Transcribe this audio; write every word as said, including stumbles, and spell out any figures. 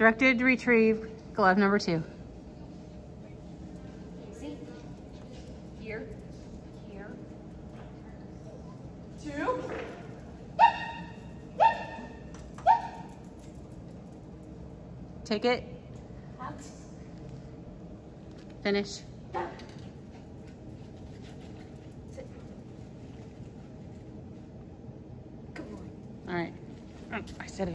Directed retrieve, glove number two. Easy. Here. Here. Two. Take it. Out. Finish. Sit. Good boy. All right. Oh, I said it.